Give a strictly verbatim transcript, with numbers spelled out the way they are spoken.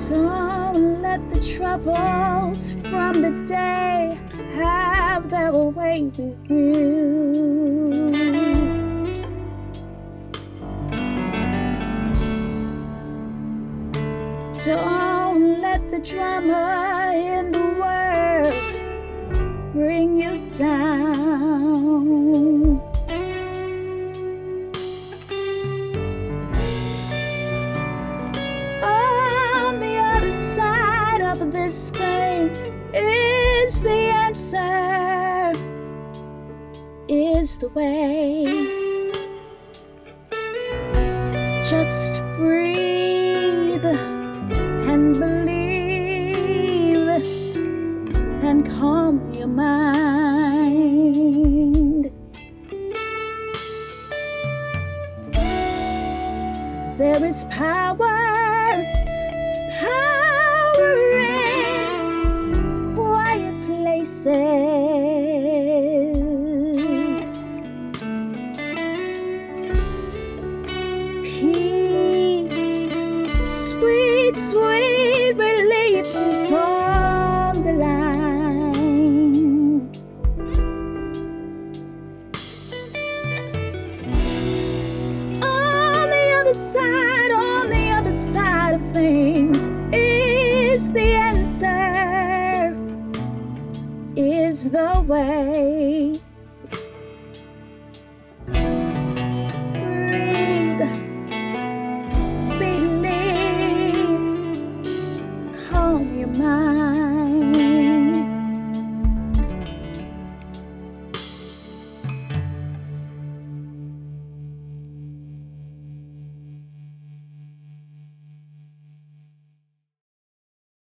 Don't let the troubles from the day have their way with you. Don't let the drama in the world bring you down. On the other side of this thing is the answer, is the way. Just breathe and believe and calm your mind. There is power, power in quiet places. Peace, sweet, sweet relief is on the line. On the other side, on the other side of things is the answer, is the way.